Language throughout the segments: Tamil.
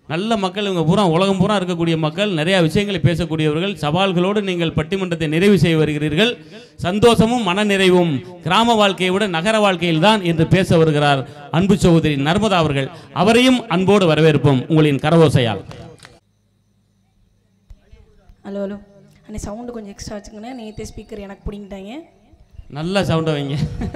நல்ல மக்கள், இவங்க பூரா உலகம் பூரா இருக்கக்கூடிய மக்கள், நிறைய விஷயங்களை பேசக்கூடியவர்கள். சவால்களோடு நீங்கள் பட்டிமன்றத்தை நிறைவு செய்ய வருகிறீர்கள். சந்தோஷமும் மனநிறைவும் கிராம வாழ்க்கையை விட நகர வாழ்க்கையில் தான் என்று பேச வருகிறார் அன்பு சகோதரி நர்மதா அவர்கள். அவரையும் அன்போடு வரவேற்போம் உங்களின் கரவோசையால். ஹலோ ஹலோ அண்ணே, சவுண்டு கொஞ்சம் எக்ஸ்ட்ரா வச்சுக்கோங்க. நேற்று ஸ்பீக்கர் எனக்கு பிடிங்கிட்டாங்க. நல்லா சவுண்டை வைங்க.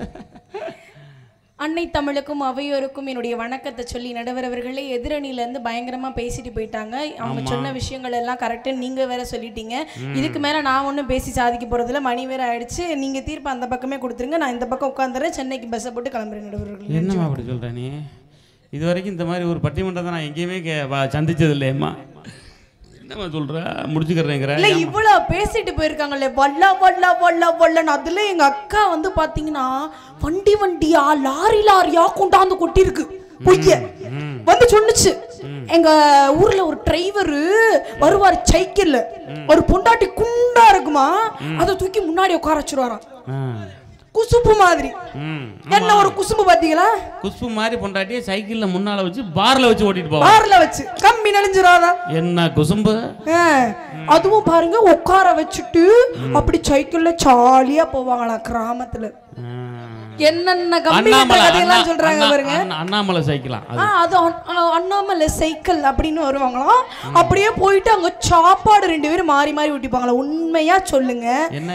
அன்னை தமிழுக்கும் அவையோருக்கும் என்னுடைய வணக்கத்தை சொல்லி நடுவரவர்களே எதிரணியிலேருந்து பயங்கரமாக பேசிட்டு போயிட்டாங்க. அவங்க சொன்ன விஷயங்கள் எல்லாம் கரெக்டாக நீங்கள் வேற சொல்லிட்டீங்க. இதுக்கு மேலே நான் ஒன்றும் பேசி சாதிக்க போகிறதில்ல. மணி வேற ஆயிடுச்சு. நீங்கள் தீர்ப்பு அந்த பக்கமே கொடுத்துருங்க. நான் இந்த பக்கம் உட்காந்துறேன். சென்னைக்கு பஸ்ஸை போட்டு கிளம்புறேன். நடுவர்கள் என்னம்மா அப்படி சொல்கிறேன் நீ? இது வரைக்கும் இந்த மாதிரி ஒரு பட்டிமன்றத்தை நான் எங்கேயுமே சந்திச்சது இல்லையம்மா. என்னம்மா சொல்ற? முடிச்சுக்கிறேங்கிற இல்லை, இவ்வளோ பேசிட்டு போயிருக்காங்களே வல்லா வல்லா வல்லா வல்லன்னு. அதில் எங்கள் அக்கா வந்து பார்த்தீங்கன்னா வண்டி வண்டியா லாரி லாரியா கொண்டாந்து கொட்டிருக்கு. பொய்ய வந்து சொன்னுச்சு. எங்க ஊர்ல ஒரு டிரைவர் வருவார் சைக்கிள்ல, ஒரு பொண்டாட்டி குண்டா இருக்குமா, அதை தூக்கி முன்னாடி உட்கார வச்சுருவாராம். குசும்பு மாதிரி. என்ன ஒரு குசும்பு பாத்தீங்களா? குசும்பு மாதிரி பொண்டாட்டியை சைக்கிள்ல முன்னால வச்சு பார்ல வச்சு ஓட்டிட்டு போவாங்க. பார்ல வச்சு கம்பி நெளிஞ்சிராதா? என்ன குசும்பு? அதுவும் பாருங்க உட்கார வச்சுட்டு அப்படி சைக்கிள்ல ஜாலியா போவாங்களா கிராமத்துல. என்னென்ன கம்பெனிலாம் சொல்றாங்க பாருங்க. அண்ணாமலை சைக்கிளா? அது அண்ணாமலை சைக்கிள் அப்படின்னு வருவாங்களாம். அப்படியே போயிட்டு அங்க சாப்பாடு 2 பேரும் மாறி மாறி ஊட்டிப்பாங்களா. உண்மையா சொல்லுங்க,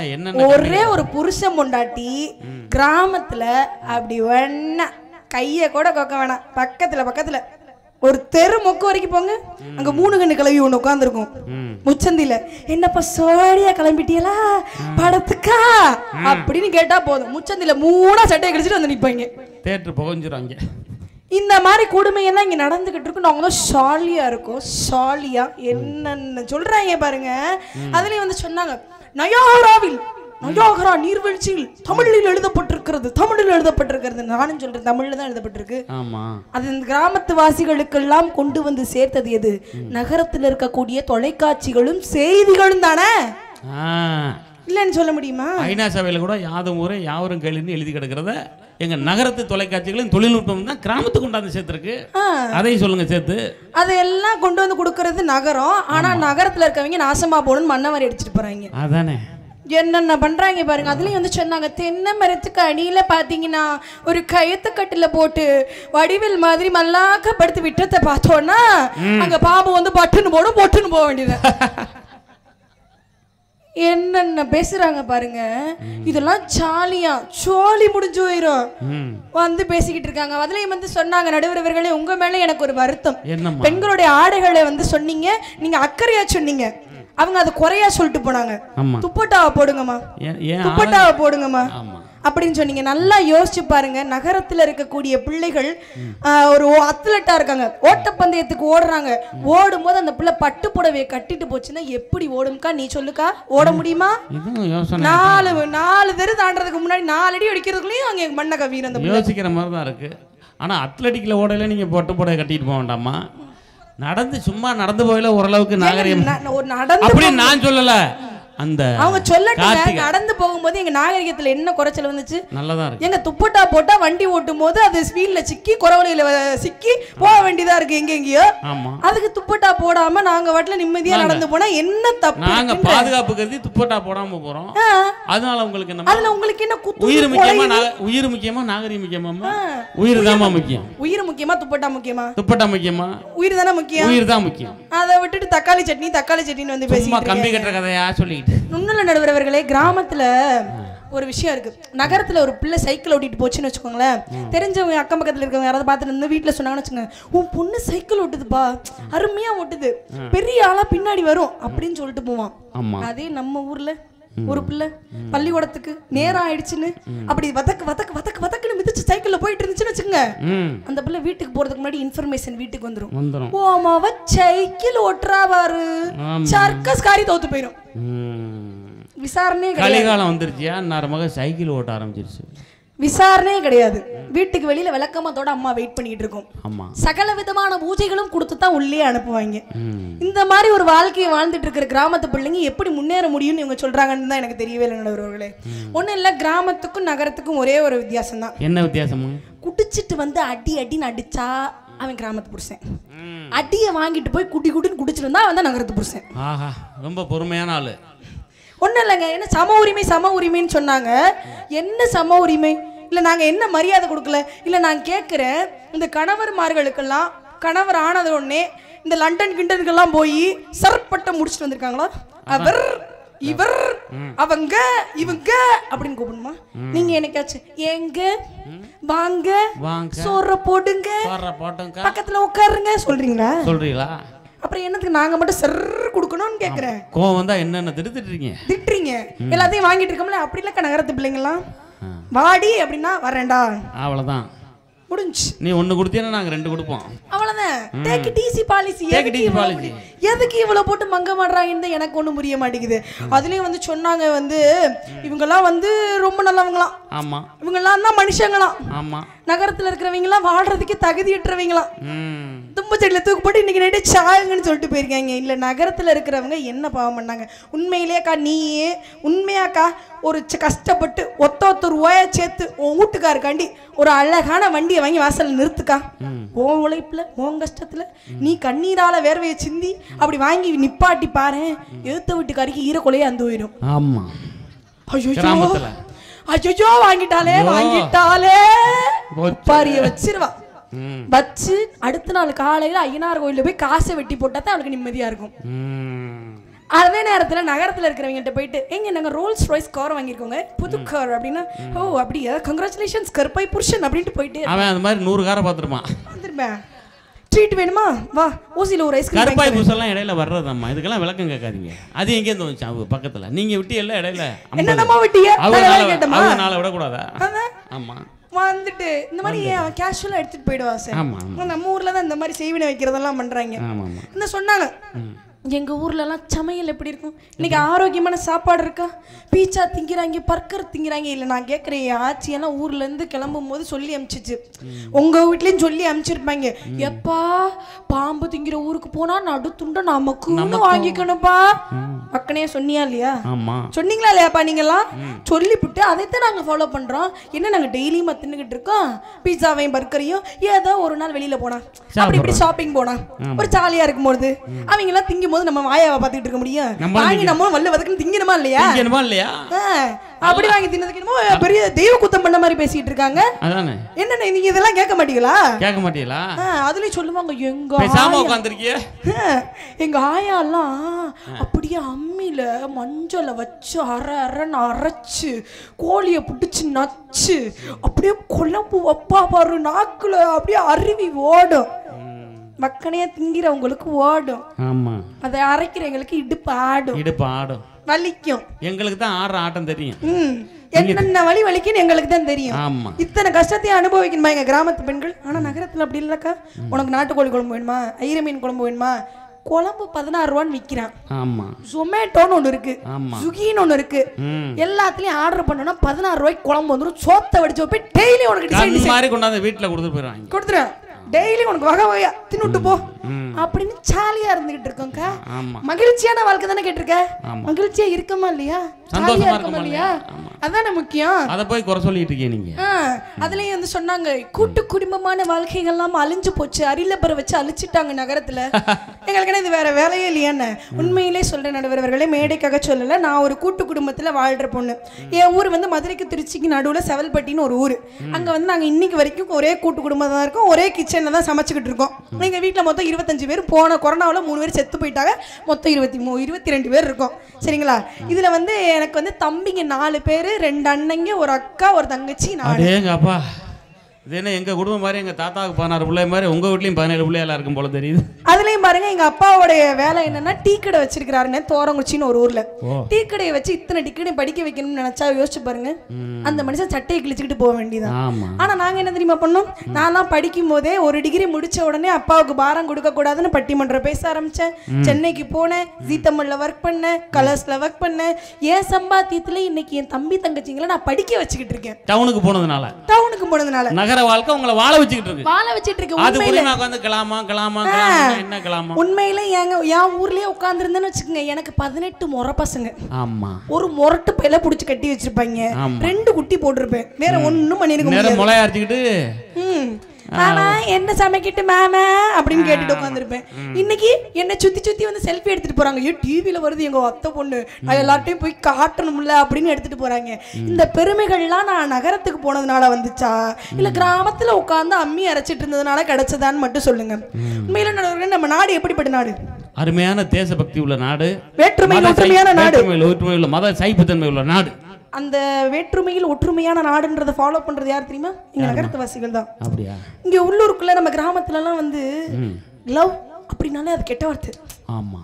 ஒரே ஒரு புருஷன் பொண்டாட்டி கிராமத்துல அப்படி வேணா கைய கூட கொக்க வேணாம், பக்கத்துல பக்கத்துல ஒரு தெரு மொக்க வரைக்கும் போங்க, அங்க 3 கண்ணு கிளவி ஒண்ணு உட்காந்துருக்கும் முச்சந்தில. என்னப்பா சோடியா கிளம்பிட்டீங்களா படத்துக்கா அப்படின்னு கேட்டா போதும், முச்சந்தில 3 சட்டையை கழிச்சிட்டு வந்து நிப்பாங்க. தேட்டர் புகஞ்சிருவாங்க. இந்த மாதிரி கொடுமையெல்லாம் இங்க நடந்துகிட்டு இருக்கு. நாங்க தான் ஷாலியா இருக்கோம். ஷாலியா என்னன்னு சொல்றாங்க பாருங்க. அதுலயும் வந்து சொன்னாங்க, நயாகராவில் நயாகரா நீர்வீழ்ச்சியில் தமிழில் எழுதப்பட்டிருக்கிறது, தமிழில் எழுதப்பட்டிருக்கிறது. நானும் சொல்றேன், தமிழ்ல தான் எழுதப்பட்டிருக்கு. அது இந்த கிராமத்து வாசிகளுக்கெல்லாம் கொண்டு வந்து சேர்த்தது எது? நகரத்தில் இருக்கக்கூடிய தொலைக்காட்சிகளும் செய்திகளும் தானே. இல்லன்னு சொல்ல முடியுமா? ஐநா சபையில கூட யாதும் ஊரே யாவரும் கேளுன்னு எழுதி கிடக்கிறத எங்க நகரத்து தொலைக்காட்சிகளும் தொழில்நுட்பம் தான் கிராமத்துக்கு கொண்டாந்து சேர்த்துருக்கு. அதையும் சொல்லுங்க சேர்த்து. அதையெல்லாம் கொண்டு வந்து கொடுக்கறது நகரம். ஆனா நகரத்துல இருக்கவங்க நாசமா போகணும்னு மண்ணை அடிச்சுட்டு போறாங்க. அதானே என்னென்ன பண்றாங்க பாருங்க. அதுலயும் வந்து சொன்னாங்க, தென்னை மரத்துக்கு அடியில பாத்தீங்கன்னா ஒரு கயத்துக்கட்டுல போட்டு வடிவில் மாதிரி மல்லாக்கப்படுத்தி விட்டத்தை பார்த்தோன்னா அங்க பாம்பு வந்து பட்டுன்னு போடும், பொட்டுன்னு போக வேண்டியது. என்னென்ன பேசுறாங்க பாருங்க. இதெல்லாம் ஜாலியா ஜாலி முடிஞ்சு போயிரும் வந்து பேசிக்கிட்டு இருக்காங்க. அதுலயும் வந்து சொன்னாங்க, நடுவரவர்களே உங்க மேல எனக்கு ஒரு வருத்தம். பெண்களுடைய ஆடைகளை வந்து சொன்னீங்க, நீங்க அக்கறையா சொன்னீங்க, அவங்க அதை குறையா சொல்லிட்டு போனாங்க. துப்பட்டாவை போடுங்கம்மா, துப்பட்டாவை போடுங்கம்மா அப்படின்னு சொன்னீங்க. நல்லா யோசிச்சு பாருங்க. நகரத்துல இருக்கக்கூடிய பிள்ளைகள் ஒரு அத்லட்டா இருக்காங்க, ஓட்டப்பந்தயத்துக்கு ஓடுறாங்க. ஓடும் போது அந்த பிள்ளை பட்டு புடவையை கட்டிட்டு போச்சுன்னா எப்படி ஓடும்க்கா? நீ சொல்லுக்கா, ஓட முடியுமா? 4 தெரு தாண்டறதுக்கு முன்னாடி 4 அடி அடிக்கிறதுக்குள்ளேயும் அங்க மண்ணை கவிர அந்த யோசிக்கிற மாதிரி தான் இருக்கு. ஆனா அத்லட்டிக்ல ஓடல நீங்க பட்டு புடவை கட்டிட்டு போக வேண்டாமா? நடந்து சும்மா நடந்து போயில ஓரளவுக்கு நாகரிகம் அப்படி நான் சொல்லல. அந்த அவங்க சொல்லட்டுங்க, நடந்து போகும்போது எங்க நாகரிகத்துல என்ன குறைச்சல் வந்துச்சு? நல்லதா இருக்கு. எங்க துப்பட்டா போட்டா வண்டி ஓட்டும் போது அது ஸ்பீட்ல சிக்கி குறவலையில சிக்கி போக வேண்டியதா இருக்கு எங்க எங்கேயோ. அதுக்கு துப்பட்டா போடாம நாங்க வாட்ல நிம்மதியா நடந்து போனா என்ன தப்பு? நாங்க பாதுகாப்பு கருதி துப்பட்டா போடாம போறோம். அதனால உங்களுக்கு என்ன? அதுல உங்களுக்கு என்ன குத்து? உயிர் முக்கியமா நாகரிகம் முக்கியமா? உயிர் தான் முக்கியம். உயிர் முக்கியமா துப்பட்டா முக்கியமா? துப்பட்டா முக்கியமா? உயிர் தானே முக்கியம். உயிர் தான் முக்கியம். அதை விட்டுட்டு தக்காளி சட்னின்னு வந்து பேசிட்டு கம்பி கட்டுற கதையா சொல்லிட்டு. நுண்ணுல நடுவரவர்களே, கிராமத்துல ஒரு விஷயம் இருக்கு. நகரத்துல ஒரு பிள்ளை சைக்கிள் ஓட்டிட்டு போச்சுன்னு வச்சுக்கோங்களேன், தெரிஞ்சவங்க அக்கம் பக்கத்துல இருக்கவங்க யாராவது பார்த்துட்டு இருந்து வீட்டுல சொன்னாங்கன்னு வச்சுக்கோங்க, உன் பொண்ணு சைக்கிள் ஓட்டுதுப்பா, அருமையா ஓட்டுது, பெரிய ஆளா பின்னாடி வரும் அப்படின்னு சொல்லிட்டு போவான். அதே நம்ம ஊர்ல ஒரு பிள்ளை பள்ளிக்கூடத்துக்கு நேரம் ஆயிடுச்சுன்னு அப்படி வதக்கு வதக்கு வதக்கு வதக்குன்னு மிதிச்சு சைக்கிள்ல போயிட்டு இருந்துச்சுன்னு வச்சுக்கோங்க, அந்த பிள்ளை வீட்டுக்கு போறதுக்கு முன்னாடி இன்ஃபர்மேஷன் வீட்டுக்கு வந்துரும். ஓமாவ சைக்கிள் ஓட்டுறா பாரு, சர்க்கஸ் காரி தோத்து போயிடும். விசாரணை கலிகாலம் வந்துருச்சியா, மக சைக்கிள் ஓட்ட ஆரம்பிச்சிருச்சு. விசாரணையே கிடையாது. வீட்டுக்கு வெளியில விளக்கமாத்தோட அம்மா வெயிட் பண்ணிட்டு இருக்கோம். சகல விதமான பூஜைகளும் கொடுத்து தான் உள்ளே அனுப்புவாங்க. இந்த மாதிரி ஒரு வாழ்க்கையை வாழ்ந்துட்டு இருக்கிற கிராமத்து பிள்ளைங்க எப்படி முன்னேற முடியும்னு இவங்க சொல்றாங்கன்னு தான் எனக்கு தெரியவே இல்லை நடுவர்களே. ஒன்றும் இல்லை, கிராமத்துக்கும் நகரத்துக்கும் ஒரே ஒரு வித்தியாசம் தான். என்ன வித்தியாசம்? குடிச்சிட்டு வந்து அடி அடின்னு அடிச்சா அவன் கிராமத்து புருஷன். அடியை வாங்கிட்டு போய் குட்டி குட்டின்னு குடிச்சிட்டு இருந்தா அவன் தான் நகரத்து புருஷன். ஆஹா, ரொம்ப பொறுமையான ஆளு. ஒன்றும் இல்லைங்க, என்ன சம உரிமை சம உரிமைன்னு சொன்னாங்க. என்ன சம உரிமை? இல்லை நாங்கள் என்ன மரியாதை கொடுக்கல? இல்லை நான் கேட்குறேன், இந்த கணவர்மார்களுக்கெல்லாம் கணவர் ஆனது உடனே இந்த லண்டன் கிண்டனுக்கெல்லாம் போய் சர்பட்டம் முடிச்சுட்டு வந்திருக்காங்களா? அவர் இவர் அவங்க இவங்க அப்படின்னு கூப்பிடணுமா? நீங்க என்னைக்காச்சும் எங்க வாங்க சோற போடுங்க பக்கத்துல உட்காருங்க சொல்றீங்களா? அப்புறம் என்னத்துக்கு நாங்க மட்டும் சர் கொடுக்கணும்னு கேக்குறேன். கோவம் வந்தா என்னென்ன திட்டுறீங்க எல்லாத்தையும் வாங்கிட்டு இருக்கோம்ல. அப்படி இல்ல நகரத்து பிள்ளைங்கலாம் வாடி அப்படின்னா வரேன்டா, அவ்வளவுதான், முடிஞ்சு. நீ ஒன்னு கொடுத்தீங்கன்னா நாங்க ரெண்டு கொடுப்போம், அவ்வளவுதான். Take it easy policy. எதுக்கு இவ்வளவு போட்டு மங்க மாட்றாங்கன்னு எனக்கு ஒண்ணும் புரிய மாட்டேங்குது. அதுலயும் வந்து சொன்னாங்க வந்து இவங்கெல்லாம் வந்து ரொம்ப நல்லவங்களாம். ஆமா, இவங்கெல்லாம் தான் மனுஷங்களாம். ஆமா, நகரத்துல இருக்கிறவங்கலாம் வாழ்றதுக்கு தகுதியற்றவங்களாம். தும்பச்செடியில தூக்கு போட்டு இன்னைக்கு நைட்டு சாகுங்கன்னு சொல்லிட்டு போயிருக்காங்க. இல்ல நகரத்துல இருக்கிறவங்க என்ன பாவம் பண்ணாங்க? உண்மையிலேக்கா நீ உண்மையாக்கா ஒரு கஷ்டப்பட்டு ஒத்த ரூபாய சேர்த்து உன் வீட்டுக்காருக்காண்டி ஒரு அழகான வண்டியை வாங்கி வாசல்ல நிறுத்துக்கா. உன் உழைப்புல உன் கஷ்டத்துல நீ கண்ணீரால வேர்வையை சிந்தி அப்படி வாங்கி நிப்பாட்டி பாரு, எழுத்த வீட்டுக்காரிக்கு ஈரக்கொலையே அந்த போயிடும். ஆமா, ஐயோ வாங்கிட்டாலே பாரிய வச்சிருவா. வச்சு அடுத்த நாள் காலையில ஐயனார் கோயில போய் காசை வெட்டி போட்டா தான் அவளுக்கு நிம்மதியா இருக்கும். அதே நேரத்துல நகரத்துல இருக்கிறவங்க போயிட்டு எங்க நாங்க ரோல்ஸ் ராய்ஸ் கார் வாங்கிருக்கோங்க, புது கார் அப்படின்னா, ஓ அப்படியா, கங்க்ராச்சுலேஷன்ஸ் கருப்பை புருஷன் அப்படின்ட்டு போயிட்டு அவன் அந்த மாதிரி 100 காரை பார்த்துருப்பான். வந்துருப்பேன், ட்ரீட் வேணுமா வா ஓசில ஒரு ஐஸ்கிரீம். கருப்பாய் புருஷன்லாம் இடையில வர்றதம்மா, இதுக்கெல்லாம் விளக்கம் கேட்காதீங்க. அது எங்கே இருந்து வந்துச்சு? அவங்க பக்கத்துல நீங்க விட்டி எல்லாம் இடையில என்னமா விட்டிய அவனால விடக்கூடாதா? ஆமா, வந்துட்டு இந்த மாதிரி கேஷுவலா எடுத்துட்டு போயிடுவா சார். நம்ம ஊர்ல தான் இந்த மாதிரி செய்வினை வைக்கிறதெல்லாம் பண்றாங்க. என்ன சொன்னாங்க, எங்க ஊர்ல எல்லாம் சமையல் எப்படி இருக்கும்? இன்னைக்கு ஆரோக்கியமான சாப்பாடு இருக்கா? பீச்சா திங்கிறாங்க, பர்கர் திங்கிறாங்க. இல்லை நான் கேட்குறேன், ஆச்சியெல்லாம் ஊர்ல இருந்து கிளம்பும் போது சொல்லி அனுப்பிச்சிச்சு. உங்க வீட்லயும் சொல்லி அனுப்பிச்சிருப்பாங்க, எப்பா பாம்பு திங்கிற ஊருக்கு போனா நடுத்துண்ட நமக்கு வாங்கிக்கணும்ப்பா. பக்கனே சொன்னியா இல்லையா? சொன்னீங்களா இல்லையாப்பா? நீங்கெல்லாம் சொல்லிவிட்டு அதைத்தான் நாங்க ஃபாலோ பண்றோம். என்ன நாங்க டெய்லியுமா தின்னுக்கிட்டு இருக்கோம்? பீட்சாவையும் பர்கரையும். ஏதோ ஒரு நாள் வெளியில போனா அப்படி இப்படி ஷாப்பிங் போனா ஒரு ஜாலியா இருக்கும் போது அவங்க எல்லாம் திங்கும் போது நம்ம மாயாவை பார்த்துட்டு இருக்க முடியும்? வாங்கி நம்ம வல்ல வதக்குன்னு திங்கணுமா இல்லையா? அப்படி வாங்கி தின்னதுக்கு என்னமோ பெரிய தெய்வ குத்தம் பண்ண மாதிரி பேசிட்டு இருக்காங்க. என்ன நீங்க இதெல்லாம் கேட்க மாட்டீங்களா? அதுலயும் சொல்லுவாங்க, எங்க ஆயா எல்லாம் அப்படியே அம்மியில மஞ்சளை வச்சு அரைன்னு அரைச்சு கோழிய புடிச்சு நச்சு அப்படியே குழம்பு வப்பா பாரு, நாக்குல அப்படியே அருவி ஓடும். மக்கனையா திங்கிறவங்களுக்கு ஓடும். ஆமா, அதை அரைக்கிறவங்களுக்கு இடுப்பு ஆடும் வலிக்கும். எங்களுக்கு தான் ஆடுற ஆட்டம் தெரியும். என்னென்ன வலி வலிக்குன்னு எங்களுக்கு தான் தெரியும். இத்தனை கஷ்டத்தையும் அனுபவிக்கணுமா எங்க கிராமத்து பெண்கள்? ஆனா நகரத்துல அப்படி இல்லக்கா. உனக்கு நாட்டுக்கோழி குழம்பு வேணுமா, ஐர மீன் குழம்பு வேணுமா, குழம்பு 16 ரூபான்னு விற்கிறான். ஆமா, ஜொமேட்டோன்னு ஒண்ணு இருக்கு, ஸ்விக்கின்னு ஒண்ணு இருக்கு. எல்லாத்துலயும் ஆர்டர் பண்ணோம்னா 16 ரூபாய்க்கு குழம்பு வந்துடும். சோத்தை வடிச்சு போய் டெய்லி உனக்கு டிசைன் மாதிரி கொண்டாந்து வீட்டுல கொடுத்துருவேன். டெய்லி உனக்கு வகை வகையா தின்னுட்டு போ அப்படின்னு ஜாலியா இருந்துகிட்டு இருக்கோங்க. மகிழ்ச்சியான வாழ்க்கை தானே கேட்டிருக்க? மகிழ்ச்சியா இருக்கமா இல்லையா? ஜாலியா இருக்கமா இல்லையா? அதானே முக்கியம். அத போய் குறை சொல்லிட்டு இருக்கீங்க நீங்க. அதுலயும் வந்து சொன்னாங்க, கூட்டு குடும்பமான வாழ்க்கைகள் எல்லாம் அழிஞ்சு போச்சு, அரிலப்பரை வச்சு அழிச்சிட்டாங்க நகரத்துல. எங்களுக்கு இது வேற வேலையே இல்லையான்னு உண்மையிலே சொல்றேன் நடுவர்களே, மேடைக்காக சொல்லல. நான் ஒரு கூட்டு குடும்பத்துல வாழ்ற பொண்ணு. என் ஊர் வந்து மதுரைக்கு திருச்சிக்கு நடுவுல செவல்பட்டின்னு ஒரு ஊர். அங்க வந்து நாங்க இன்னைக்கு வரைக்கும் ஒரே கூட்டு குடும்பம் தான் இருக்கோம், ஒரே கிச்சன்ல தான் சமைச்சுக்கிட்டு இருக்கோம். எங்க வீட்டுல மொத்தம் 25 பேர். போன கொரோனாவில் 3 பேர் செத்து போயிட்டாங்க. மொத்தம் 22 பேர் இருக்கோம். சரிங்களா? இதுல வந்து எனக்கு வந்து தம்பிங்க 4 பேர், 2 அண்ணங்க, ஒரு அக்கா, ஒரு தங்கச்சி, நான். இது என்ன எங்க குடும்பம் மாதிரி, எங்க தாத்தாவுக்கு 16 பிள்ளை மாதிரி உங்க வீட்லயும் 17 பிள்ளைகளா இருக்கும் போல தெரியுது. அதுலயும் பாருங்க, எங்க அப்பாவோடைய வேலை என்னன்னா டீ கடை வச்சிருக்காருன்னு தோரங்குச்சின்னு ஒரு ஊர்ல. டீ கடையை வச்சு இத்தனை டிக்கெட்டை படிக்க வைக்கணும்னு நினைச்சா யோசிச்சு பாருங்க. அந்த மனுஷன் சட்டையை கிழிச்சுக்கிட்டு போக வேண்டியதான். ஆனா நாங்க என்ன தெரியுமா பண்ணோம்? நான்லாம் படிக்கும் போதே ஒரு டிகிரி முடிச்ச உடனே அப்பாவுக்கு பாரம் கொடுக்க கூடாதுன்னு பட்டிமன்றம் பேச ஆரம்பிச்சேன். சென்னைக்கு போனேன், ஜீ தமிழ்ல ஒர்க் பண்ணேன், கலர்ஸ்ல ஒர்க் பண்ணேன். ஏன் சம்பாத்தியத்துல இன்னைக்கு என் தம்பி தங்கச்சிங்களை நான் படிக்க வச்சுக்கிட்டு இருக்கேன். டவுனுக்கு போனதுனால வாழ்க்கை உங்களை வாழ வச்சிட்டு இருக்கு. அது புரியமா வந்து கலாமா என்ன கலாமா? உண்மையிலே என் ஊர்லயே உட்கார்ந்து இருந்தேன்னு வச்சுக்கோங்க, எனக்கு 18 முறை பசங்க. ஆமா, ஒரு முரட்டு பையில புடிச்சு கட்டி வச்சிருப்பாங்க. 2 குட்டி போட்டிருப்பேன். வேற ஒண்ணும் பண்ணிருக்க முடியாது. முளையா அரைச்சிக்கிட்டு மாமா என்ன சமைக்கிட்டு மாமா அப்படின்னு கேட்டுட்டு உட்காந்துருப்பேன். இன்னைக்கு என்ன சுத்தி சுத்தி வந்து செல்ஃபி எடுத்துட்டு போறாங்க. ஐயோ டிவியில வருது எங்க அத்தை பொண்ணு, நான் எல்லார்ட்டையும் போய் காட்டணும்ல அப்படின்னு எடுத்துட்டு போறாங்க. இந்த பெருமைகள்லாம் நான் நகரத்துக்கு போனதுனால வந்துச்சா இல்ல கிராமத்துல உட்கார்ந்து அம்மி அரைச்சிட்டு இருந்ததுனால கிடைச்சதான்னு மட்டும் சொல்லுங்க. உண்மையில நம்ம நாடு எப்படிப்பட்ட நாடு? அருமையான தேசபக்தி உள்ள நாடு, வேற்றுமையில் ஒற்றுமையான நாடு, ஒற்றுமை உள்ள மத சைப்புத்தன்மை உள்ள நாடு. அந்த வேற்றுமையில் ஒற்றுமையான நாடுன்றதை ஃபாலோ பண்றது யார் தெரியுமா? இங்க நகரத்துவாசிகள் தான். அப்படியா? இங்க உள்ளூருக்குள்ள நம்ம கிராமத்துல எல்லாம் வந்து லவ் அப்படின்னாலே அது கெட்ட வார்த்தை. ஆமா,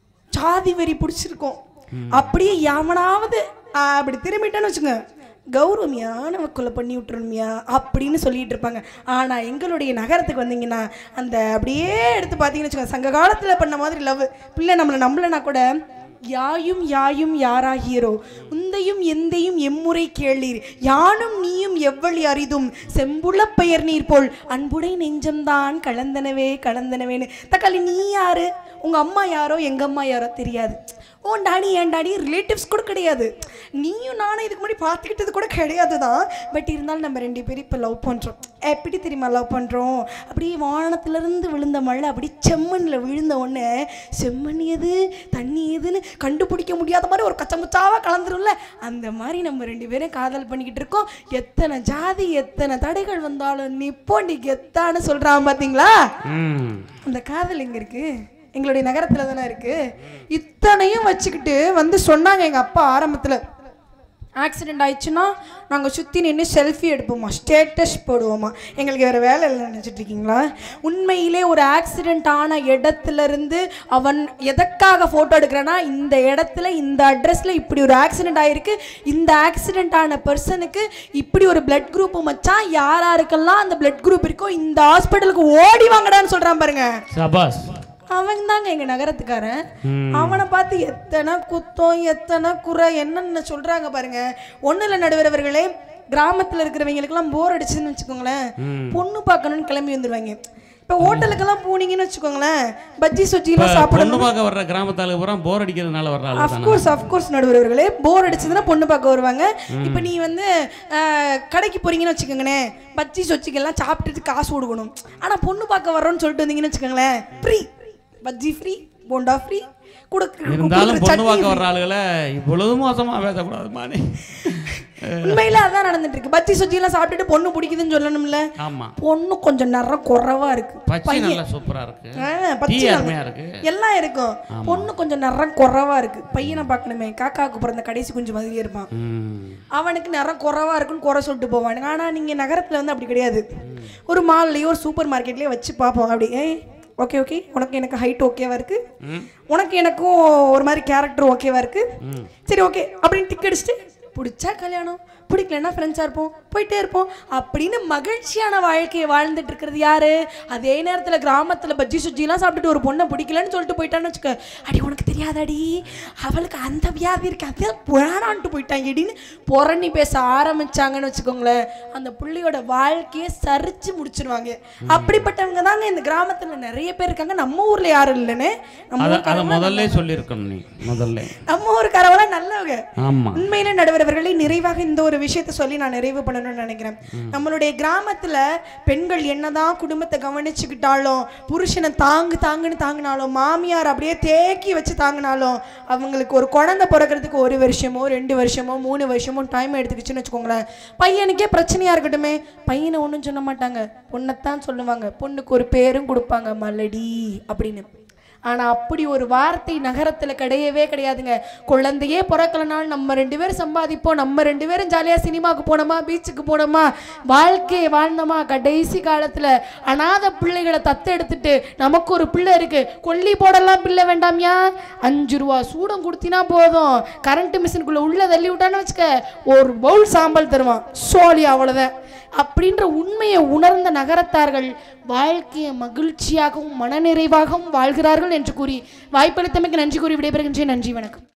சாதி வெறி பிடிச்சிருக்கோம். அப்படியே எவனாவது அப்படி திரும்பிட்டான்னு வச்சுங்க, கௌரவமியான கொலை பண்ணி விட்டுருமியா அப்படின்னு சொல்லிட்டு இருப்பாங்க. ஆனால் எங்களுடைய நகரத்துக்கு வந்தீங்கன்னா அந்த அப்படியே எடுத்து பார்த்தீங்கன்னு வச்சுக்கோங்க, சங்க காலத்தில் பண்ண மாதிரி லவ். பிள்ளை நம்மளை நம்பலைன்னா கூட யாயும் யாயும் யாராகியரோ உந்தையும் எந்தையும் எம்முறை கேளீர் யானும் நீயும் எவ்வளி அரிதும் செம்புள பெயர் நீர் போல் அன்புடை நெஞ்சம்தான் கலந்தனவே கலந்தனவேன்னு. தக்காளி நீ யாரு, உங்க அம்மா யாரோ எங்க அம்மா யாரோ தெரியாது, ஓன் டாடி என் டாடி ரிலேட்டிவ்ஸ் கூட கிடையாது, நீயும் நானும் இதுக்கு முன்னாடி பார்த்துக்கிட்டது கூட கிடையாது தான். பட் இருந்தாலும் நம்ம ரெண்டு பேரும் இப்போ லவ் பண்ணுறோம். எப்படி தெரியுமா லவ் பண்ணுறோம்? அப்படியே வானத்திலிருந்து விழுந்த மழை அப்படி செம்மண்ணில் விழுந்த உடனே செம்மண் எது தண்ணி எதுன்னு கண்டுபிடிக்க முடியாத மாதிரி ஒரு கச்சமுச்சாவாக கலந்துரும்ல, அந்த மாதிரி நம்ம ரெண்டு பேரும் காதல் பண்ணிக்கிட்டு இருக்கோம். எத்தனை ஜாதி எத்தனை தடைகள் வந்தாலும் நிப்போண்டி கெத்தான்னு சொல்கிறான் பார்த்தீங்களா? அந்த காதல் எங்கே இருக்குது? எங்களுடைய நகரத்துல தானே இருக்கு. இத்தனையும் வச்சுக்கிட்டு வந்து சொன்னாங்க எங்க அப்பா ஆரம்பத்துல, ஆக்சிடென்ட் ஆயிடுச்சுன்னா நாங்கள் சுற்றி நின்று செல்ஃபி எடுப்போமா, ஸ்டேட்டஸ் போடுவோமா, எங்களுக்கு வேறு வேலை இல்லை நினச்சிட்டு இருக்கீங்களா? உண்மையிலே ஒரு ஆக்சிடெண்ட் ஆன இடத்துல இருந்து அவன் எதற்காக ஃபோட்டோ எடுக்கிறான்னா, இந்த இடத்துல இந்த அட்ரஸில் இப்படி ஒரு ஆக்சிடெண்ட் ஆகிருக்கு, இந்த ஆக்சிடெண்ட் ஆன பர்சனுக்கு இப்படி ஒரு பிளட் குரூப் மச்சான், யாராருக்கெல்லாம் அந்த பிளட் குரூப் இருக்கோ இந்த ஹாஸ்பிட்டலுக்கு ஓடி வாங்கடான்னு சொல்கிறான் பாருங்க. சபாஸ். அவன் தாங்க எங்க நகரத்துக்காரன். அவனை பார்த்து எத்தனை குத்தம் எத்தனை குறை என்னென்ன சொல்றாங்க பாருங்க. ஒண்ணு இல்லை நடுவரவர்களே, கிராமத்துல இருக்கிறவங்களுக்கெல்லாம் போர் அடிச்சுன்னு வச்சுக்கோங்களேன், பொண்ணு பார்க்கணும்னு கிளம்பி வந்துருவாங்க. இப்போ ஹோட்டலுக்கெல்லாம் போனீங்கன்னு வச்சுக்கோங்களேன், பஜ்ஜி சொஜ்ஜிலாம் சாப்பிட பொண்ணு பார்க்க வர்ற கிராமத்தாளுக்கு பூரா போர் அடிக்கிறதுனால வர்றாங்க. அஃப்கோர்ஸ் நடுவரவர்களே, போர் அடிச்சதுன்னா பொண்ணு பார்க்க வருவாங்க. இப்போ நீ வந்து கடைக்கு போறீங்கன்னு வச்சுக்கோங்களேன், பஜ்ஜி சொஜ்ஜிக்கெல்லாம் சாப்பிட்டுட்டு காசு கொடுக்கணும். ஆனால் பொண்ணு பார்க்க வர்றோன்னு சொல்லிட்டு வந்தீங்கன்னு வச்சுக்கோங்களேன், free bajji free bonda free இருந்தாலும் பொண்ணு பார்க்க வர்ற ஆளுகளை இவ்வளவு மோசமா பேசக்கூடாது மானே. உண்மையில அதான் நடந்துட்டு இருக்கு. பஜ்ஜி சொஜ்ஜிலாம் சாப்பிட்டுட்டு பொண்ணு பிடிக்குதுன்னு சொல்லணும்ல. ஆமா, பொண்ணு கொஞ்சம் நிறம் குறைவா இருக்கு, பச்சை நல்லா சூப்பரா இருக்கு, பச்சை அருமையா இருக்கு, எல்லாம் இருக்கும். பொண்ணு கொஞ்சம் நிறம் குறைவா இருக்கு. பையனை பார்க்கணுமே, காக்காவுக்கு பிறந்த கடைசி குஞ்சு மாதிரியே இருப்பான், அவனுக்கு நிறம் குறைவா இருக்குன்னு குறை சொல்லிட்டு போவானுங்க. ஆனா நீங்க நகரத்துல வந்து அப்படி கிடையாது. ஒரு மால்லையோ ஒரு சூப்பர் மார்க்கெட்லயோ வச்சு பார்ப்போம். அப்படி ஓகே ஓகே, உனக்கு எனக்கு ஹைட் ஓகேவா இருக்கு, உனக்கு எனக்கும் ஒரு மாதிரி கேரக்டர் ஓகேவா இருக்கு, சரி ஓகே அப்படின்னு டிக் அடிச்சுட்டு பிடிச்சா கல்யாணம், பிடிக்கலன்னா ஃப்ரெண்ட்ஸாக இருப்போம், போயிட்டே இருப்போம் அப்படின்னு மகிழ்ச்சியான வாழ்க்கையை வாழ்ந்துட்டு இருக்கிறது யாரு? அதே நேரத்தில் கிராமத்தில் பஜ்ஜி சுஜ்ஜிலாம் சாப்பிட்டுட்டு ஒரு பொண்ணை பிடிக்கலன்னு சொல்லிட்டு போயிட்டான்னு வச்சுக்க, அடி உனக்கு தெரியாதாடி அவளுக்கு அந்த வியாதி இருக்கு, அதே வேணான்ட்டு போயிட்டாங்க அப்படின்னு புறணி பேச ஆரம்பிச்சாங்கன்னு வச்சுக்கோங்களேன், அந்த புள்ளியோட வாழ்க்கையை சரிச்சு முடிச்சிருவாங்க. அப்படிப்பட்டவங்க தாங்க இந்த கிராமத்தில் நிறைய பேர் இருக்காங்க. நம்ம ஊர்ல யாரும் இல்லைன்னு முதல்ல சொல்லியிருக்கணும். நீ முதல்ல நம்ம ஊருக்காரவெல்லாம் நல்லவங்க. உண்மையிலே நடுவரவர்களை நிறைவாக இந்த ஒரு விஷயத்தை சொல்லி நான் நிறைவு பண்ணணும்னு நினைக்கிறேன். நம்மளுடைய கிராமத்துல பெண்கள் என்னதான் குடும்பத்தை கவனிச்சுக்கிட்டாலும், புருஷனை தாங்குன்னு தாங்கினாலும், மாமியார் அப்படியே தேக்கி வச்சு தாங்கினாலும், அவங்களுக்கு ஒரு குழந்தை பிறக்கிறதுக்கு 1 வருஷமோ 2 வருஷமோ 3 வருஷமோ டைம் எடுத்துக்கிச்சுன்னு வச்சுக்கோங்களேன். பையனுக்கே பிரச்சனையா இருக்கட்டுமே, பையனை ஒன்றும் சொல்ல மாட்டாங்க, பொண்ணைத்தான் சொல்லுவாங்க. பொண்ணுக்கு ஒரு பேரும் கொடுப்பாங்க, மலடி அப்படின்னு. ஆனால் அப்படி ஒரு வார்த்தை நகரத்தில் கிடையவே கிடையாதுங்க. குழந்தையே பிறக்கலனாலும் நம்ம 2 பேரும் சம்பாதிப்போம், நம்ம 2 பேரும் ஜாலியாக சினிமாவுக்கு போனோமா, பீச்சுக்கு போனோமா, வாழ்க்கையை வாழ்ந்தோமா. கடைசி காலத்தில் அநாத பிள்ளைகளை தத்தெடுத்துட்டு நமக்கு ஒரு பிள்ளை இருக்கு, கொல்லி போடலாம் பிள்ளை வேண்டாமியா, 5 ரூபா சூடம் கொடுத்தினா போதும், கரண்ட் மிஷினுக்குள்ளே உள்ள தள்ளி விட்டான்னு வச்சுக்க, ஒரு பவுல் சாம்பல் தருவான், சோழி அவ்வளோதான் அப்படின்ற உண்மையை உணர்ந்த நகரத்தார்கள் வாழ்க்கையை மகிழ்ச்சியாகவும் மனநிறைவாகவும் வாழ்கிறார்கள் என்று கூறி வாய்ப்பளித்தமைக்கு நன்றி கூறி விடைபெறுகின்றேன். நன்றி, வணக்கம்.